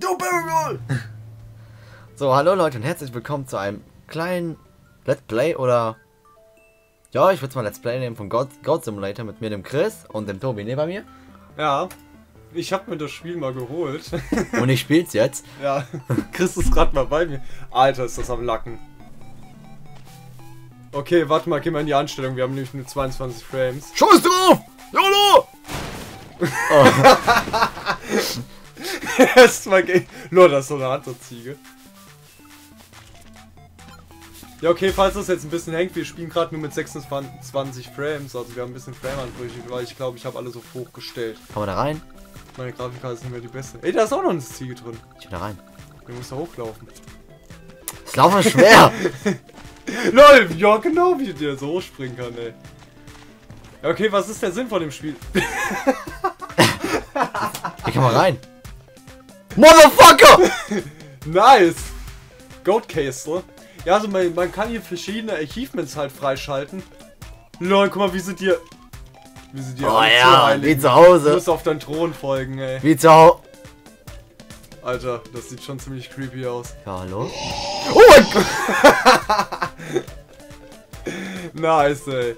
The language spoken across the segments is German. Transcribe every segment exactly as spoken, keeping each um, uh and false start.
Du Barrel! So, hallo Leute und herzlich willkommen zu einem kleinen Let's Play oder... Ja, ich würde es mal Let's Play nehmen von God, God Simulator mit mir, dem Chris und dem Tobi neben mir. Ja, ich habe mir das Spiel mal geholt. Und ich spiel's jetzt. Ja, Chris ist gerade mal bei mir. Alter, ist das am Lacken. Okay, warte mal, geh mal in die Anstellung. Wir haben nämlich nur zweiundzwanzig Frames. Scheiß drauf! YOLO! Oh. Erstmal gehen. Nur, das ist so eine Handziege. Ja, okay, falls das jetzt ein bisschen hängt, wir spielen gerade nur mit sechsundzwanzig Frames, also wir haben ein bisschen Frame-Ansprüche, weil ich glaube, ich habe alles auf hochgestellt. Kann man da rein? Meine Grafikkarte ist nicht mehr die beste. Ey, da ist auch noch eine Ziege drin. Ich will da rein. Du musst da hochlaufen. Das Laufen ist schwer! Lol, ja genau, wie der so hochspringen kann, ey. Ja, okay, was ist der Sinn von dem Spiel? Hier kann man rein. Motherfucker! Nice! Goat Castle. Ja, also man, man kann hier verschiedene Achievements halt freischalten. Lol, guck mal, wie sind hier... Wie sind hier Oh alle ja, Heiligen. wie zu Du Hause. musst auf deinen Thron folgen, ey. Wie zu Hause. Alter, das sieht schon ziemlich creepy aus. Ja, hallo? Oh mein Gott! Nice, ey.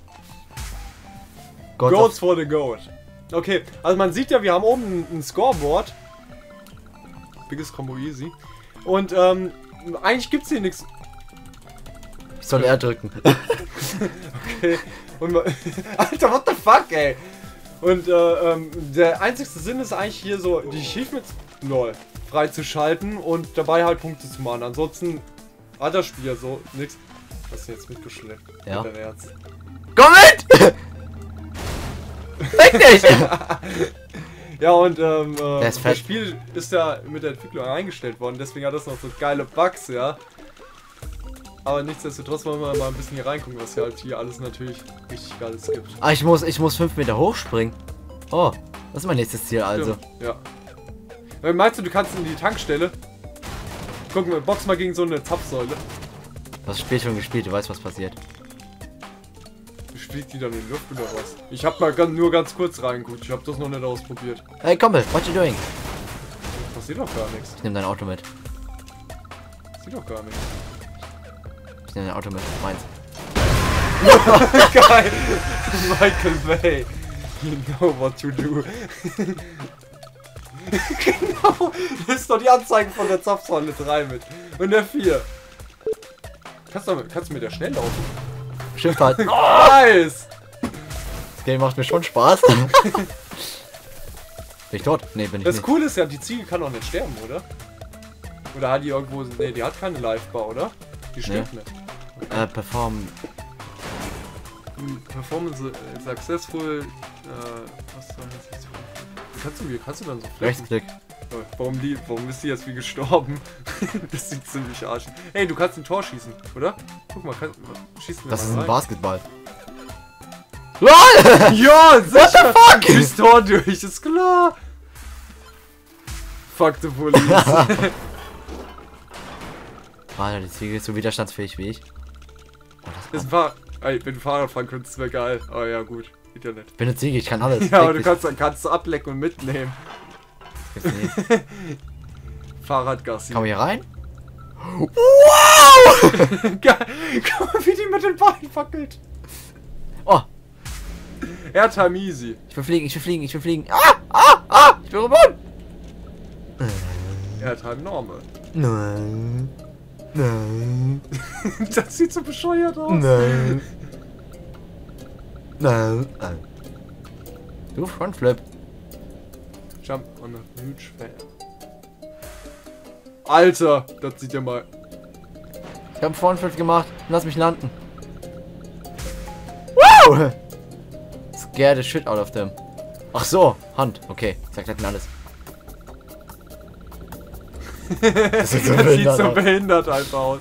Gott Goats for the Goat. Okay, also man sieht ja, wir haben oben ein, ein Scoreboard. Biggest Combo easy. Und ähm, eigentlich gibt's hier nichts. Ich soll R drücken. Okay. Und man, Alter, what the fuck, ey? Und äh, ähm, der einzigste Sinn ist eigentlich hier so, die Achievements lol, freizuschalten und dabei halt Punkte zu machen. Ansonsten hat das Spiel ja so nix. Hast du jetzt mitgeschleppt? Ja. Mit deinem Herz. Komm mit! Weg nicht! Ja, und ähm, äh, Der ist das fett. Spiel ist ja mit der Entwicklung eingestellt worden, deswegen hat das noch so geile Bugs, ja. Aber nichtsdestotrotz wollen wir mal ein bisschen hier reingucken, was hier halt hier alles natürlich richtig Geiles gibt. Ah, ich muss, ich muss fünf Meter hochspringen. Oh, das ist mein nächstes Ziel also. Ja. ja. Meinst du, du kannst in die Tankstelle? Guck mal, box mal gegen so eine Zapfsäule. Das Spiel schon gespielt, du weißt, was passiert. Du fliegt die dann in die Luft oder was? Ich hab mal ganz, nur ganz kurz reingeguckt, ich hab das noch nicht ausprobiert. Hey, Kumpel, what you doing? Passiert doch gar nichts. Ich nehme dein Auto mit. Passiert doch gar nichts. Ich nehme dein Auto mit, meins. Geil! Michael Bay. You know what to do. Genau! Das ist doch die Anzeigen von der Zapfsäule drei mit. Und der vier. Kannst du, kannst du mit der schnell laufen? Schiff halt. Oh, nice! Das Game macht mir schon Spaß. Bin ich tot? Nee, bin ich Das nicht. Coole ist ja, die Ziege kann auch nicht sterben, oder? Oder hat die irgendwo... Ne, die hat keine Life-Bar, oder? Die stirbt Nee. nicht. Äh, perform. Performance äh, successful... Äh, was soll das jetzt? Kannst du mir... Kannst du dann so flippen? Rechtsklick. Warum, die, warum ist die jetzt wie gestorben? Das sieht ziemlich arsch. Hey, du kannst ein Tor schießen, oder? Guck mal, kann, schießt mir Das mal ist ein rein. Basketball. LOL! Ja, sicher! fuck? Schießt Tor durch, ist klar! Fuck the police. Alter, die Ziege ist so widerstandsfähig wie ich. Oh, das Ist ein Fahr Ey, wenn du Fahrrad fahren könntest, wäre geil. Aber ja, gut. Geht ja nicht. ich bin eine Ziege, ich kann alles. Ja, aber Fick du dich. kannst, dann kannst du ablecken und mitnehmen. Nee. Fahrradgassi. Kann man hier rein? Geil. Guck mal, wie die mit den Beinen fackelt. Oh, Airtime easy. ich will fliegen, ich will fliegen, ich will fliegen. Ah, ah, ah, ich bin remote. Airtime normal. Nein. Nein. Das sieht so bescheuert aus. Nein. Nein. Nein. Du Frontflip. Jump on a huge fan. Alter, das sieht ja mal. Ich hab einen Frontflip gemacht. Lass mich landen. Wow! Scare the shit out of them. Ach so, Hand. Okay, zeigt halt mir alles. Das sieht so sieht behindert so aus. behindert einfach aus.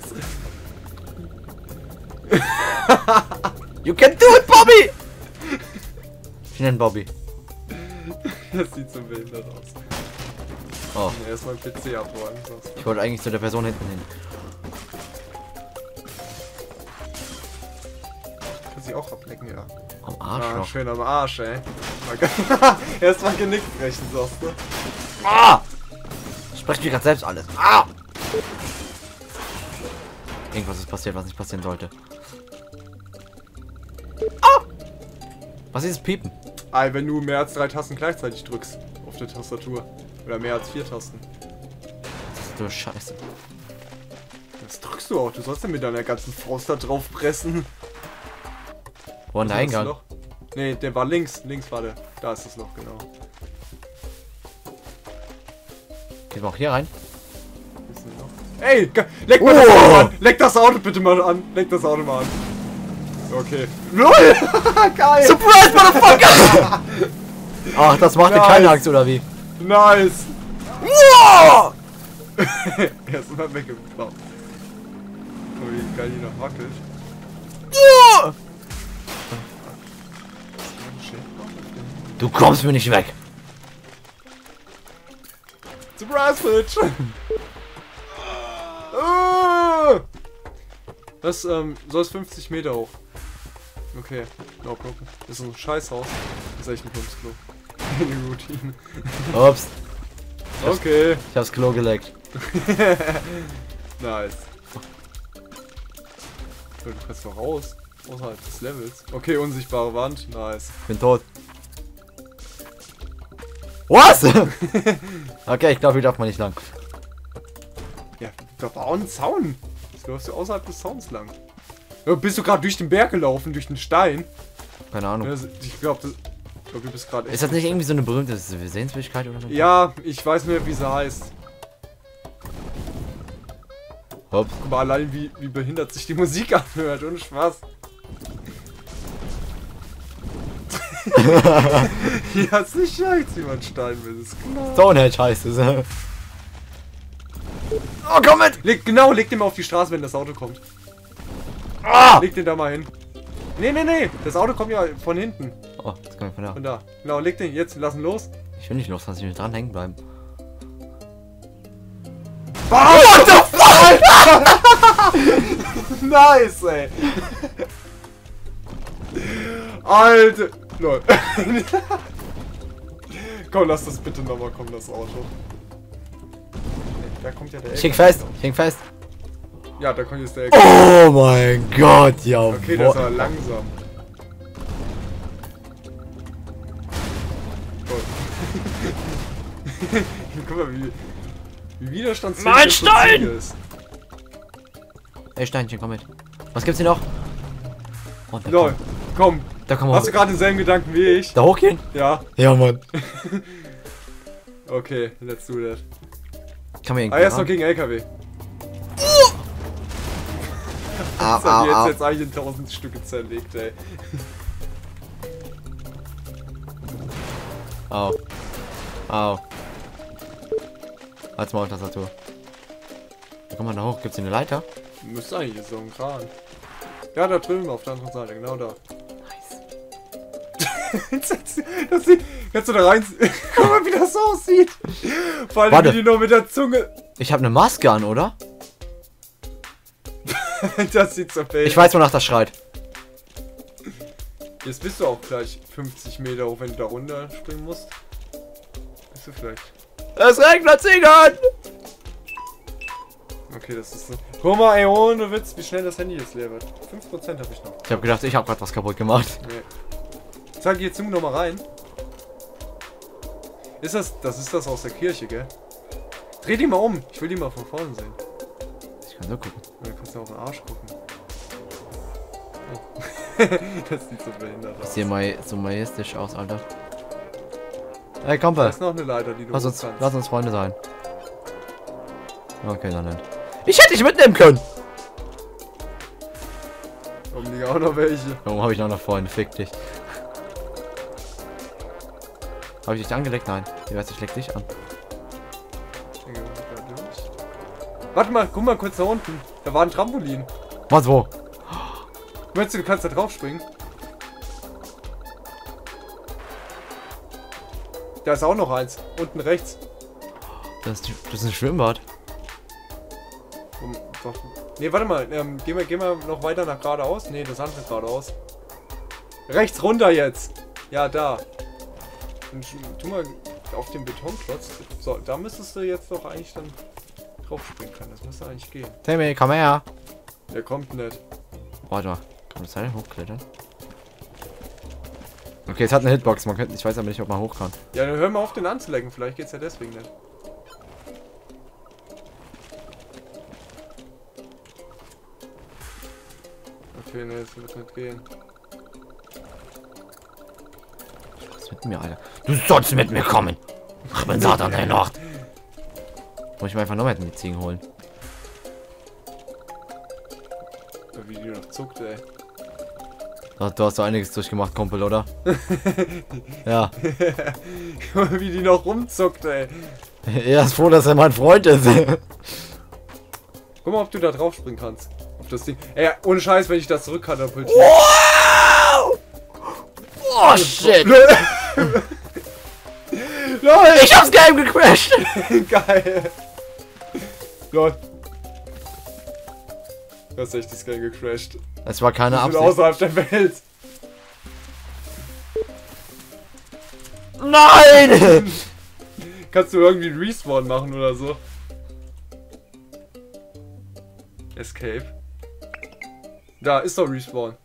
You can do it, Bobby! Ich nenne Bobby. Das sieht so behindert aus. Oh, Erstmal P C abräumen. Sonst. ich wollte eigentlich zu der Person hinten hin. Kann sie auch ablecken, ja. Am Ah, Arschloch. schön am Arsch, ey. Erstmal Genick brechen, sagst du. Ah! Sprech mir gerade selbst alles. Ah! Irgendwas ist passiert, was nicht passieren sollte. Ah! Was ist das Piepen? Ah, wenn du mehr als drei Tasten gleichzeitig drückst auf der Tastatur. Oder mehr als vier Tasten. Das ist so scheiße. Das drückst du auch. Du sollst ja mit deiner ganzen Faust da drauf pressen. Wo an der Eingang? Ne, der war links. Links war der. Da ist das Loch, genau. Gehen wir auch hier rein? Ey, leck mal oh. das Auto an. Leck das Auto bitte mal an. Leck das Auto mal an. Okay. Null! Geil! Surprise, Motherfucker! Ach, das macht dir Nice. keine Angst, oder wie? Nice! Wow! Er ist immer weggebracht. Oh, wie geil die noch wackelt. Du kommst mir nicht weg. Surprise, Bitch! Ah! Das ähm, soll es fünfzig Meter hoch. Okay, no problem. Das ist ein Scheißhaus. Das ist echt ein Plumpsklo. Eine Routine. Ups. Okay. Ich hab's Klo geleckt. Nice. So, du kannst doch raus. Außerhalb des Levels. Okay, unsichtbare Wand. Nice. Bin tot. Was? Okay, ich glaube, hier darf man nicht lang. Ja, da war auch ein Zaun. Jetzt läufst du außerhalb des Zauns lang. Ja, bist du gerade durch den Berg gelaufen, durch den Stein? Keine Ahnung. Ja, ich glaube, glaub, du bist gerade. Ist das nicht irgendwie so eine berühmte Sehenswürdigkeit oder so? Ja, ich weiß nicht mehr, wie sie heißt. Hopp. Guck mal allein, wie, wie behindert sich die Musik anhört. Ohne Spaß. Ja, sicher, jetzt wie man Stein will, ist klar. Stonehenge heißt es. Oh, komm mit! Leg, genau, leg den mal auf die Straße, wenn das Auto kommt. Ah! Leg den da mal hin. Nee, nee, nee, das Auto kommt ja von hinten. Oh, das kommt von da. Von da. Genau, leg den jetzt, lassen los. Ich will nicht los, lass mich dran hängen bleiben. What the fuck? Nice, ey. Alter. Lol. Komm, lass das bitte nochmal kommen, das Auto. Da kommt ja der Ich häng fest, ich häng fest. Ja, da kommt jetzt der Oh mein Gott, ja. Okay, das war langsam. Guck mal, wie, wie widerstandsfähig Mein das Stein! ist. Ey, Steinchen, komm mit. Was gibt's hier noch? Oh, da Lol, komm. Da kommen wir Hast du gerade denselben Gedanken wie ich? Da hochgehen? Ja. Ja, Mann. Okay, let's do that. Kann man Ah, irgendwie. erst noch gegen L K W. Au, Das hat au, die jetzt, au. jetzt eigentlich in tausend Stücke zerlegt, ey. Au. Au. Als mal Tastatur. Da kommt man da hoch. Gibt's hier eine Leiter? Müsste eigentlich so ein Kran. Ja, da drüben auf der anderen Seite, genau da. Nice. Das sieht, kannst du da rein. Guck mal, wie das aussieht. Vor allem, Warte. wie die noch mit der Zunge. Ich habe eine Maske an, oder? Das sieht so fähig. Ich weiß, wonach das schreit. Jetzt bist du auch gleich fünfzig Meter hoch, wenn du da runter springen musst. Bist du vielleicht. Es regnet Ziegen! Okay, das ist so. Guck mal, ey, ohne Witz, wie schnell das Handy jetzt leer wird. fünf Prozent habe ich noch. Ich habe gedacht, ich habe gerade was kaputt gemacht. Nee. Zeig jetzt noch mal rein. Ist das. Das ist das aus der Kirche, gell? Dreh die mal um. Ich will die mal von vorne sehen. Ich kann so gucken. Und dann kannst du auf den Arsch gucken. Oh. Das sieht so behindert Das aus. sieht mal so majestisch aus, Alter. Ey, komm, Da ist noch eine Leiter, die du lass uns, hoch kannst. lass uns Freunde sein. Okay, dann nicht. Ich hätte dich mitnehmen können! Kommen die auch noch welche? Warum habe ich noch Freunde? Fick dich. Habe ich dich angelegt? Nein. Ich weiß, ich leg dich an. Ich denke, da durch. Warte mal, guck mal kurz da unten. Da war ein Trampolin. Was, wo? Meinst du, du kannst da drauf springen? Da ist auch noch eins. Unten rechts. Das ist, das ist ein Schwimmbad. Um, doch. Nee, warte mal. Ähm, gehen wir, gehen wir noch weiter nach geradeaus? Nee, das andere geradeaus. Rechts runter jetzt. Ja, da. Und sch- tu mal auf den Betonklotz. So, da müsstest du jetzt doch eigentlich dann drauf springen können. Das müsste eigentlich gehen. Timmy, komm her. Der kommt nicht. Warte mal. Kann man das Seil hochklettern? Okay, es hat eine Hitbox. Man könnte, ich weiß aber nicht, ob man hoch kann. Ja, dann hör mal auf, den anzulecken. Vielleicht geht's ja deswegen nicht. Okay, ne, das wird nicht gehen. Was ist mit mir, Alter? Du sollst mit mir kommen. Ich bin Satan der Nacht. Muss ich mir einfach noch mehr die Ziegen holen. Wie die noch zuckt, ey. Du hast doch einiges durchgemacht, Kumpel, oder? Ja. Wie die noch rumzuckt, ey. Er ist froh, dass er mein Freund ist. Guck mal, ob du da drauf springen kannst. Auf das Ding. Ey, ohne Scheiß, wenn ich das zurückkatapultiere. Wow! Oh, shit! Lol! Ich hab's Game gecrashed! Geil! Lol. Du hast echt das Game gecrashed. Es war keine Wir sind Absicht. außerhalb der Welt. Nein! Kannst du irgendwie einen Respawn machen oder so? Escape. Da ist doch Respawn.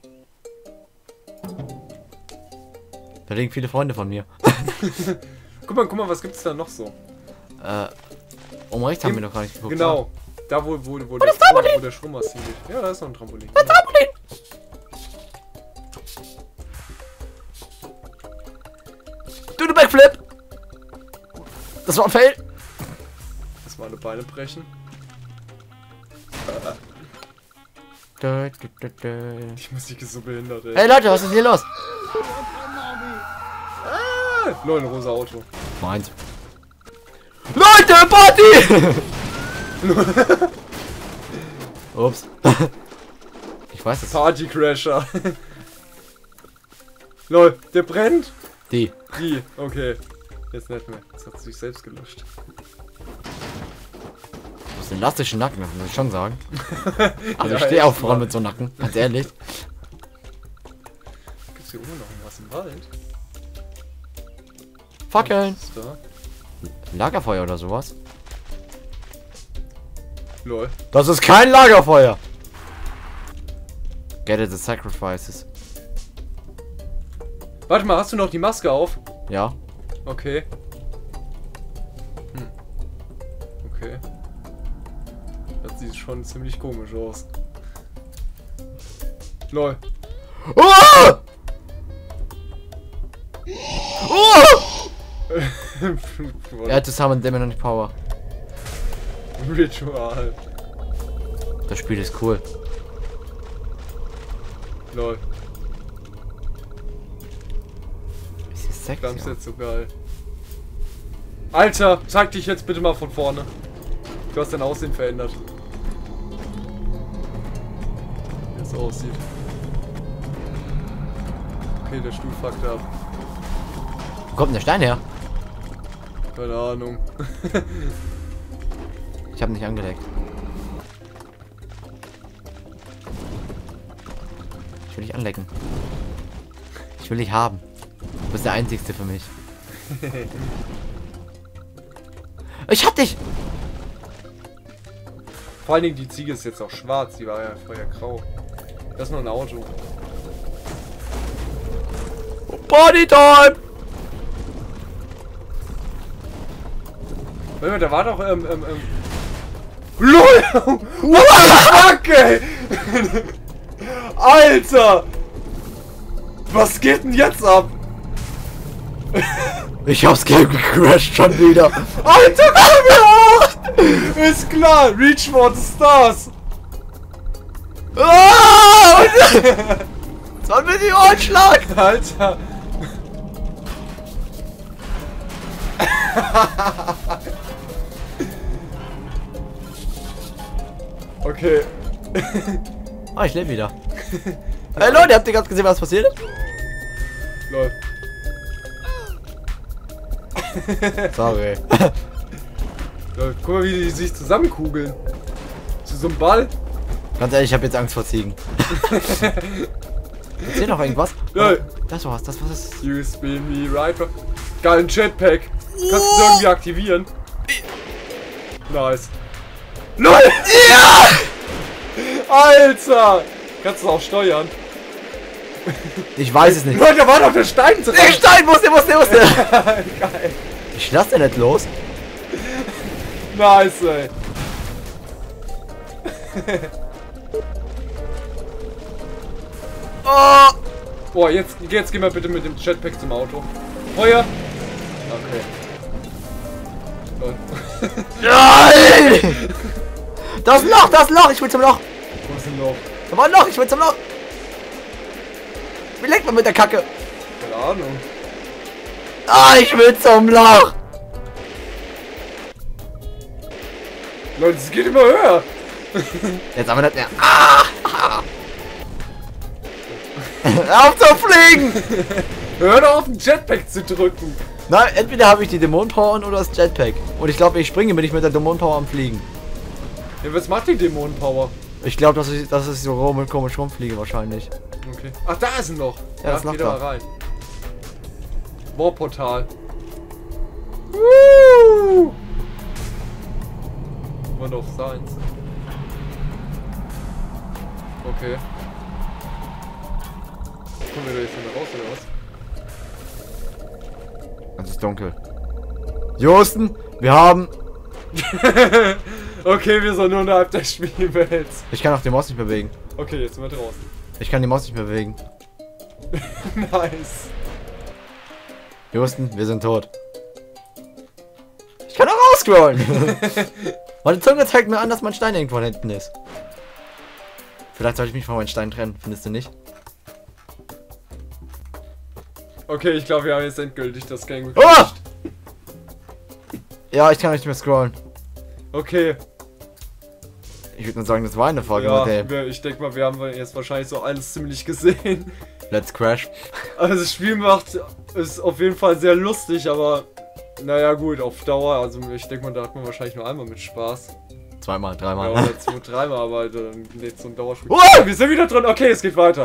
Da liegen viele Freunde von mir. Guck mal, guck mal, was gibt's da noch so? Äh, um rechts haben wir noch gar nicht geguckt. Genau. Da wo, wo, wo, der, Strom, wo der Strom massiv ist. Ja, da ist noch ein Trampolin. Ein Trampolin! Du, du Backflip! Das war ein Fail! Lass mal eine Beine brechen. Dö, dö, dö, dö. Die Musik ist so behindert, ey. Hey Leute, was ist hier los? Ah, nur ein rosa Auto. Meins. Leute, Party! Ups. Ich weiß es. Partycrasher. Lol, der brennt. Die. Die, okay. Jetzt nicht mehr. Das hat sich selbst gelöscht. Du hast einen elastischen Nacken, das muss ich schon sagen. Also Ja, ich stehe echt auch voran mal. mit so einem Nacken, ganz ehrlich. Gibt's hier oben noch was im Wald? Fackeln. Was ist da? Lagerfeuer oder sowas? Lol. Das ist kein Lagerfeuer! Get it, the sacrifices. Warte mal, hast du noch die Maske auf? Ja. Okay. Hm. Okay. Das sieht schon ziemlich komisch aus. Lol. Oh! Oh! Er hat zusammen Demon Power. Ritual. Das Spiel ist cool. Lol. Ist das sexy? Das ist jetzt so geil. Alter, zeig dich jetzt bitte mal von vorne. Du hast dein Aussehen verändert. Wie es aussieht. Okay, der Stuhl fuckt ab. Wo kommt denn der Stein her? Keine Ahnung. Ich habe nicht angelegt. Ich will dich anlecken. Ich will dich haben. Du bist der Einzigste für mich. Ich hab dich! Vor allen Dingen die Ziege ist jetzt auch schwarz, die war ja vorher grau. Das ist nur ein Auto. Bodytime! Warte mal, da war doch ähm, ähm, ähm. LOL! What the fuck, ey! Alter! Was geht denn jetzt ab? Ich hab's Game gecrashed schon wieder. Alter, komm mir hoch! Ist klar, reach for the stars! Ah! Soll mir die Ohren schlagen? Alter! Okay. Ah, ich lebe wieder. Hey Leute, habt ihr gerade gesehen, was passiert ist? Lol. Sorry. Lol. Guck mal, wie die sich zusammenkugeln. Zu so einem Ball. Ganz ehrlich, ich habe jetzt Angst vor Ziegen. Ist hier noch irgendwas? Lol. Das war's, das war's. You spin me right. Geil, ein Jetpack. Kannst du es irgendwie aktivieren? Nice. Null! Ja! Alter! Kannst du es auch steuern? Ich weiß es nicht. Leute, da war doch der Stein dran! Der Stein musste, musste, musste! Geil! Ich lass den nicht los. Nice, ey! Oh! Boah, jetzt, jetzt gehen wir bitte mit dem Jetpack zum Auto. Feuer! Okay. Lol. Nein! Das Loch, das Loch, ich will zum Loch. Wo ist denn noch? Da war ein Loch, ich will zum Loch. Wie leckt man mit der Kacke? Keine Ahnung. Ah, ich will zum Loch. Leute, es geht immer höher. Jetzt aber nicht mehr. Ah! Ah. Auf zu fliegen! Hör doch auf den Jetpack zu drücken. Nein, entweder habe ich die Dämonenpower oder das Jetpack. Und ich glaube, ich springe, bin ich mit der Dämonenpower am Fliegen. Ja, was macht die Dämonenpower? Ich glaube, dass ich, dass ich so rum, komisch rumfliege wahrscheinlich. Okay. Ach, da ist ein Loch. Ja, das Loch geht da. mal rein. Warportal. Woo! Immer noch seins. Okay. Kommen wir da jetzt wieder raus oder was? Es ist dunkel. Josten, wir haben... Okay, wir sind nur innerhalb der Spielwelt. Ich kann auch die Maus nicht bewegen. Okay, jetzt sind wir draußen. Ich kann die Maus nicht bewegen. Nice. Josten, wir sind tot. Ich kann auch rausscrollen. Meine Zunge zeigt mir an, dass mein Stein irgendwo hinten ist. Vielleicht sollte ich mich von meinem Stein trennen, findest du nicht? Okay, ich glaube, wir haben jetzt endgültig das Game Oh! gecrashed. Ja, ich kann nicht mehr scrollen. Okay. Ich würde nur sagen, das war eine Folge Ja, mit dem wir, ich denke mal, wir haben jetzt wahrscheinlich so alles ziemlich gesehen. Let's Crash. Also das Spiel macht, ist auf jeden Fall sehr lustig, aber naja gut, auf Dauer, also ich denke mal, da hat man wahrscheinlich nur einmal mit Spaß. Zweimal, Ja, dreimal. oder zwei, dreimal, aber dann nicht so ein Dauerspiel. Oh! Wir sind wieder drin, okay, es geht weiter.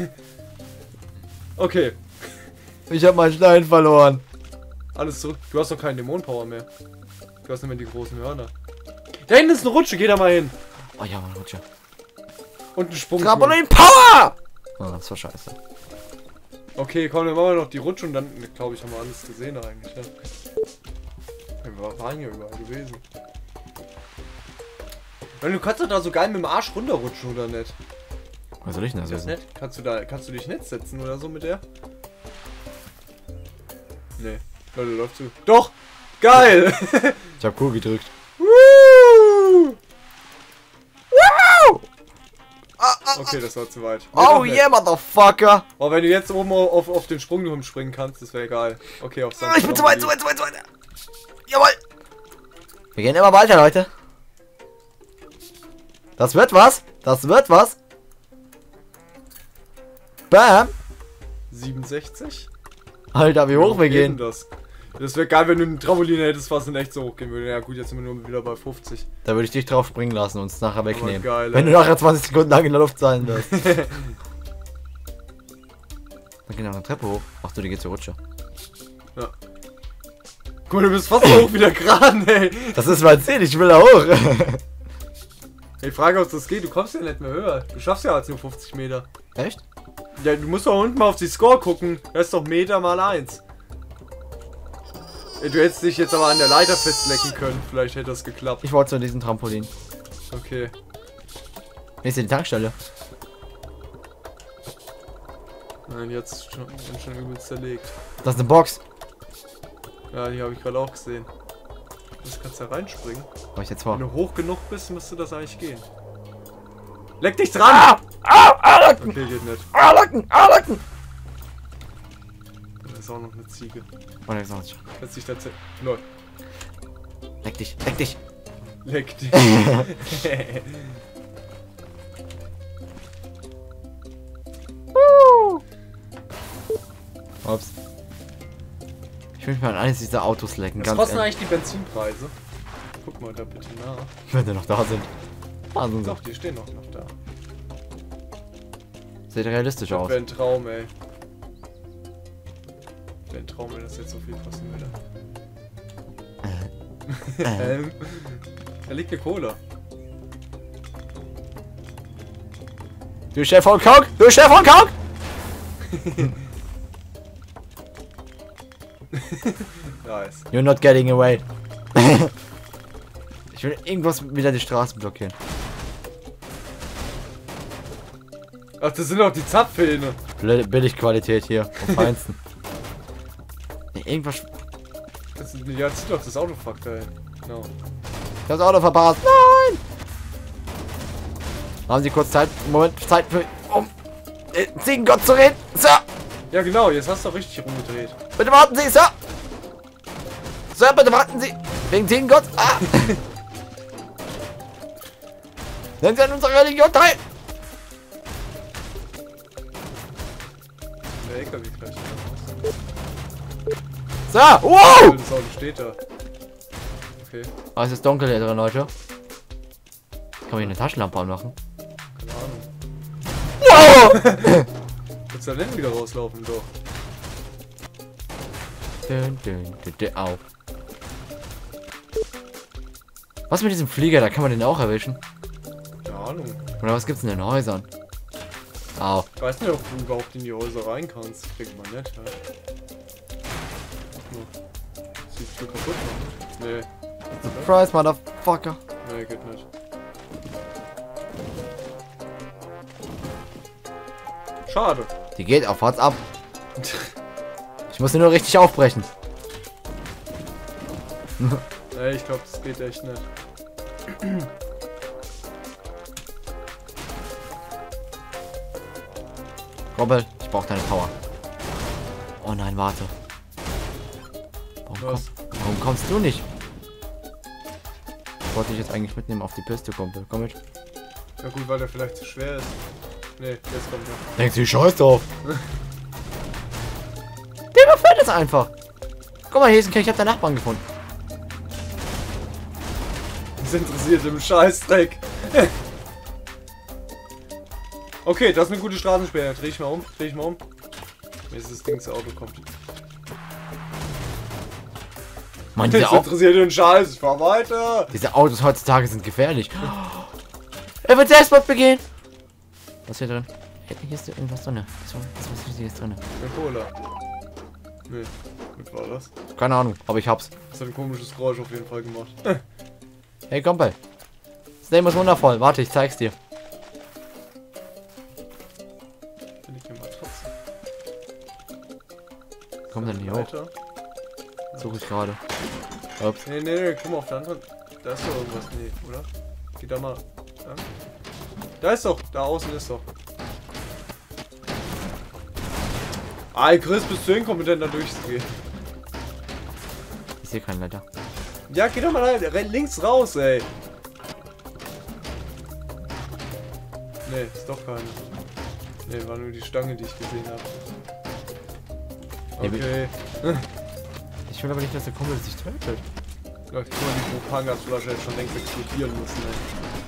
Okay, Ich habe meinen Stein verloren. alles zurück. Du hast doch keinen Dämonenpower mehr. Du hast nicht mehr die großen Hörner. Da hinten ist eine Rutsche, geh da mal hin. Oh ja, mein Rutsche. Und ein Sprung. Trampolin Power! Oh, das war scheiße. Okay, komm, dann machen wir noch die Rutsche und dann, glaube ich, haben wir alles gesehen eigentlich. Ja. Wir waren hier überall gewesen. Weil du kannst doch da so geil mit dem Arsch runterrutschen, oder nicht? Was soll ich denn das Das wissen? nicht? Kannst du da, kannst du dich nicht setzen oder so mit der? Nee. Leute, läuft zu. Doch! Geil! Ich hab Q gedrückt. Woo! Okay, das war zu weit. Nee, doch Oh nicht. yeah, motherfucker! Oh, wenn du jetzt oben auf, auf den Sprungturm springen kannst, das wäre geil. Okay, auf Ah, ich bin zu weit, zu weit, zu weit, zu weit. Jawohl! Wir gehen immer weiter, Leute. Das wird was. Das wird was. Bam! siebenundsechzig? Alter, wie hoch wir geht denn gehen. Das, das wäre geil, wenn du einen Trampolin hättest, was in echt so hoch gehen würde. Ja gut, jetzt sind wir nur wieder bei fünfzig. Da würde ich dich drauf springen lassen und es nachher wegnehmen. geil, wenn ey. du nachher zwanzig Sekunden lang in der Luft sein wirst. Dann gehen wir eine Treppe hoch. Ach du, die geht zur Rutsche. Ja. Guck mal, du bist fast so hoch wie der Kran, ey. Das ist mein Ziel, ich will da hoch. Ich frage, ob das geht. Du kommst ja nicht mehr höher. Du schaffst ja als nur fünfzig Meter. Echt? Ja, du musst doch unten mal auf die Score gucken. Das ist doch Meter mal eins. Ey, du hättest dich jetzt aber an der Leiter festlecken können. Vielleicht hätte das geklappt. Ich wollte zu diesem Trampolin. Okay. Hier ist die Tankstelle. Nein, jetzt schon, schon übel zerlegt. Das ist eine Box. Ja, die habe ich gerade auch gesehen. Das kannst du da reinspringen. Mach ich jetzt Wenn vor. du hoch genug bist, müsste das eigentlich gehen. Leck dich dran! Ah! Ah, ah, Lacken! Okay, geht nicht. Ah, Lacken! Ah, Lacken! Da ist auch noch eine Ziege. Oh, ne, ist noch nicht. Setz dich da zu. Lol. Leck dich, leck dich. Leck dich. Ups. Ich will mich mal an eines dieser Autos lecken. Was Ganz kosten ehrlich. eigentlich die Benzinpreise? Guck mal da bitte nach. Wenn die noch da sind. Da sind sie. Doch, die stehen noch, noch da. Sieht realistisch Das aus. wäre ein Traum, ey. Wäre ein Traum, wenn das jetzt so viel kosten würde. ähm, da liegt eine Cola. Du Chef von Coke! Du Chef von Coke! Nice. You're not getting away. Ich will irgendwas wieder die Straßen blockieren. Ach, das sind auch die Zapfhähne. Blöde Billigqualität hier. Vom Feinsten. Nee, irgendwas. Das ist, ja, das ist doch das Autofuck da hin. Genau. Das Auto verpasst. Nein! Haben Sie kurz Zeit? Moment, Zeit für. Um. Äh, Ziegen Gott zu reden. Sir! Ja, genau, jetzt hast du doch richtig rumgedreht. Bitte warten Sie, Sir! Sir, bitte warten Sie! Wegen Ziegen Gott. Ah! Nehmen Sie an unserer Religion teil! Der L K W gleich wieder Sir! raus. Wow! Das Auto steht da. Okay, Oh, es ist dunkel hier drin, Leute. Kann man hier eine Taschenlampe anmachen? keine Ahnung. Wow! Willst du da denn wieder rauslaufen? Doch. Dün, dün, dün, dün, au. Was mit diesem Flieger? Da kann man den auch erwischen. Keine Ahnung. Oder was gibt's denn in den Häusern? Au. Ich weiß nicht, ob du überhaupt in die Häuser rein kannst. Ich denke mal nicht, halt. Sieht viel kaputt aus. Nee. Surprise, Motherfucker. Nee, geht nicht. Schade. Die geht auf, wart's ab. Ich muss sie nur richtig aufbrechen. Nee, ich glaube, das geht echt nicht. Robert, ich brauche deine Power. Oh nein, warte. Warum, komm, Was? warum kommst du nicht? Ich wollte dich jetzt eigentlich mitnehmen auf die Piste, Kumpel. Komm mit. Ja gut, weil der vielleicht zu schwer ist. Nee, jetzt kommt er. Denkst du, scheiß drauf? Der überfällt es einfach. Guck mal, hier ist ein Kerl, ich hab deinen Nachbarn gefunden. Ist interessiert im Scheißdreck. Okay, das ist eine gute Straßensperre. Dreh ich mal um. Dreh ich mal um. Mir ist das Ding ins Auto kommt. Mann, Das diese, Au interessiert den Scheiß. Ich fahr weiter. diese Autos heutzutage sind gefährlich. Er wird Selbstmord begehen. Was ist hier drin? Hey, hier ist irgendwas drin. Was was Wichtiges drin? Eine Cola. Nee, was war das? Keine Ahnung, aber ich hab's. Das hat ein komisches Geräusch auf jeden Fall gemacht. Hey, Kumpel. Das Leben ist wundervoll. Warte, ich zeig's dir. Bin ich hier mal trotzdem. Komm dann hier hoch. Weiter. Suche ich gerade. Ups. Nee, nee, nee, guck mal auf der anderen. Da ist doch irgendwas. Nee, oder? Geh da mal. Da, da ist doch. Da außen ist doch. Ah, Chris, bist du inkompetent, da durchzugehen? Ich sehe keinen Leiter. Ja, geh doch mal da, links raus, ey. Nee, ist doch keine. Nee, war nur die Stange, die ich gesehen habe. Okay. Ich will aber nicht, dass der Kumpel sich tötet. Ja, ich guck mal, die Propangasflasche hätte schon längst explodieren müssen, ey.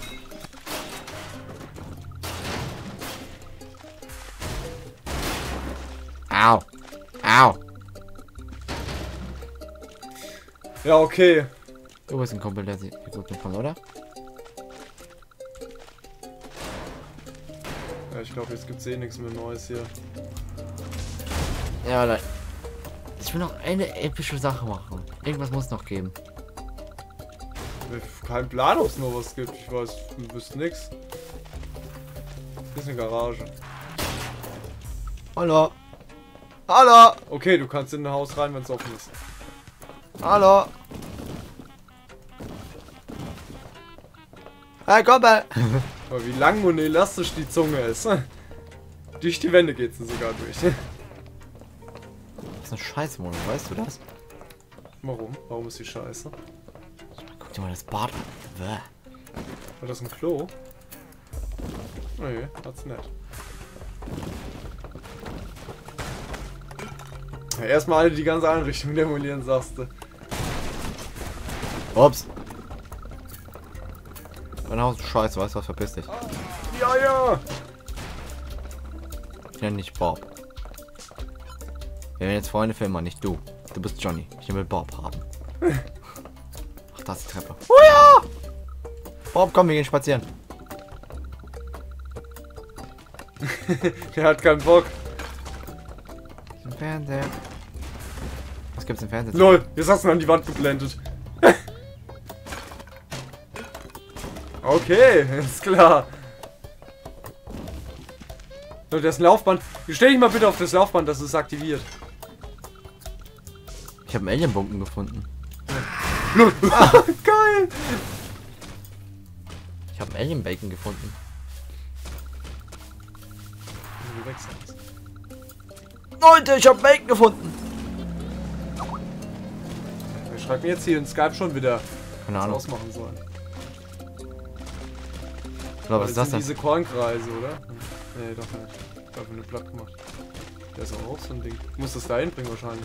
Au. Au. Ja, okay. Du bist ein Kumpel, der sich gut mitkommt, oder? Ja, ich glaube, jetzt gibt's eh nichts mehr Neues hier. Ja, nein. Ich will noch eine epische Sache machen. Irgendwas muss noch geben. Kein Plan, ob es noch was gibt. Ich weiß, du wüsst nix. Hier ist eine Garage. Hallo. Hallo. Okay, du kannst in ein Haus rein, wenn es offen ist. Hallo. Hey, Kumpel. Aber wie lang und elastisch die Zunge ist. Durch die Wände geht sie sogar durch. Das ist eine Scheißwohnung, weißt du das? Warum? Warum ist die scheiße? Guck dir mal das Bad an. Bäh. War das ein Klo? Nee, hat's nicht. Ja, erstmal alle die ganze Einrichtung demolieren, sagst du. Ups. Mein Haus ist scheiße, weißt du was, verpiss dich. Ja, ja! Ich nenne dich Bob. Wir werden jetzt Freunde für immer, nicht du. Du bist Johnny. Ich will Bob haben. Ach, da ist die Treppe. Oh ja! Bob, komm, wir gehen spazieren. Der hat keinen Bock. Im Fernseher. Was gibt's im Fernseher? Lol, jetzt hast du an die Wand geblendet. Okay, ist klar. So, das Laufband. Stell dich mal bitte auf das Laufband, dass es aktiviert. Ich habe einen Alienbunken gefunden. Ah, geil! Ich habe einen Alien-Bacon gefunden. Leute, ich habe Bacon gefunden! Wer schreibt mir jetzt hier in Skype schon wieder, Keine was Ahnung. ausmachen sollen? Aber was ist das sind denn? diese Kornkreise, oder? Nee, doch nicht. Dafür eine Platte gemacht. Der ist auch so ein Ding. Ich muss das da hinbringen wahrscheinlich.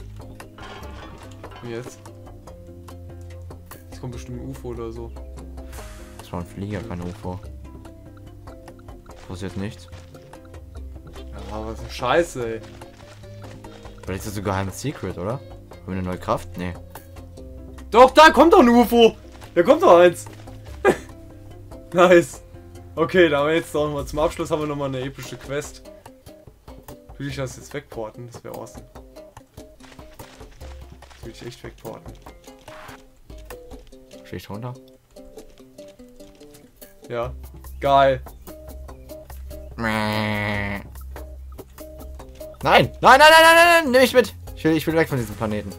Wie jetzt? Jetzt kommt bestimmt ein U F O oder so. Das war ein Flieger, kein U F O. Passiert nichts. Ja, was für Scheiße, ey. Vielleicht ist das so ein geheimes Secret, oder? Haben wir eine neue Kraft? Nee. Doch, da kommt doch ein U F O! Da kommt doch eins! Nice! Okay, da haben wir jetzt noch mal zum Abschluss haben wir noch mal eine epische Quest. Will ich das jetzt wegporten? Das wäre awesome. Das will ich echt wegporten. Schicht runter. Ja. Geil. Nein! Nein! Nein, nein, nein, nein, nein! Nimm mich mit! Ich will, ich will weg von diesem Planeten.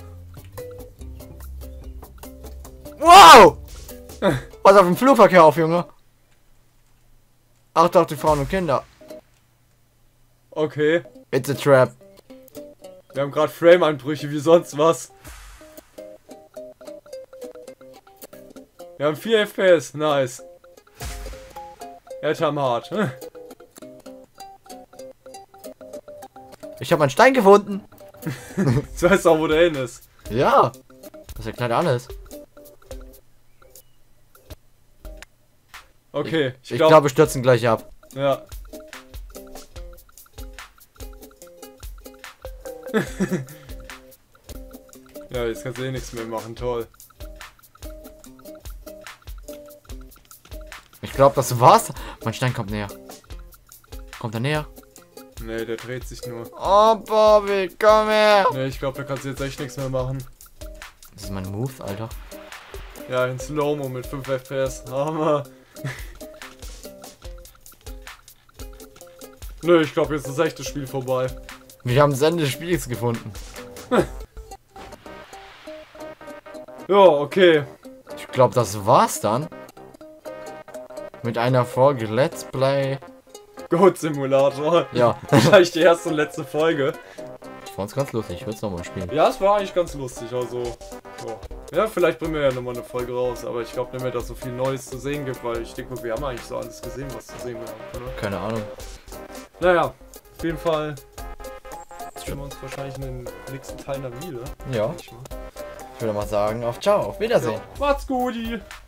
Wow! Pass auf den Flugverkehr auf, Junge! Achte auf die Frauen und Kinder. Okay. It's a trap. Wir haben gerade Frame-Einbrüche wie sonst was. Wir haben vier F P S. Nice. Atom hart. Ich habe einen Stein gefunden. Jetzt weißt du auch, wo der hin ist. Ja. Das erklärt alles. Okay, Ich, ich glaube, glaub, wir stürzen gleich ab. Ja. Ja, jetzt kannst du eh nichts mehr machen. Toll. Ich glaube, das war's. Mein Stein kommt näher. Kommt er näher? Nee, der dreht sich nur. Oh, Bobby, komm her. Nee, ich glaube, da kannst du jetzt echt nichts mehr machen. Das ist mein Move, Alter. Ja, in Slow-Mo mit fünf F P S. Hammer. Nö, ich glaube, jetzt ist echt das Spiel vorbei. Wir haben das Ende des Spiels gefunden. Ja, okay. Ich glaube, das war's dann. Mit einer Folge Let's Play. Goat Simulator. Ja. Wahrscheinlich die erste und letzte Folge. Ich fand's ganz lustig. Ich würde es nochmal spielen. Ja, es war eigentlich ganz lustig. Also, so. Ja, vielleicht bringen wir ja nochmal eine Folge raus. Aber ich glaube nicht mehr, dass so viel Neues zu sehen gibt, weil ich denke, wir haben eigentlich so alles gesehen, was zu sehen war. Oder? Keine Ahnung. Naja, auf jeden Fall sehen wir uns wahrscheinlich in den nächsten Teil wieder. Ja. Ich würde mal sagen, auf Ciao, auf Wiedersehen. Ja, macht's gut.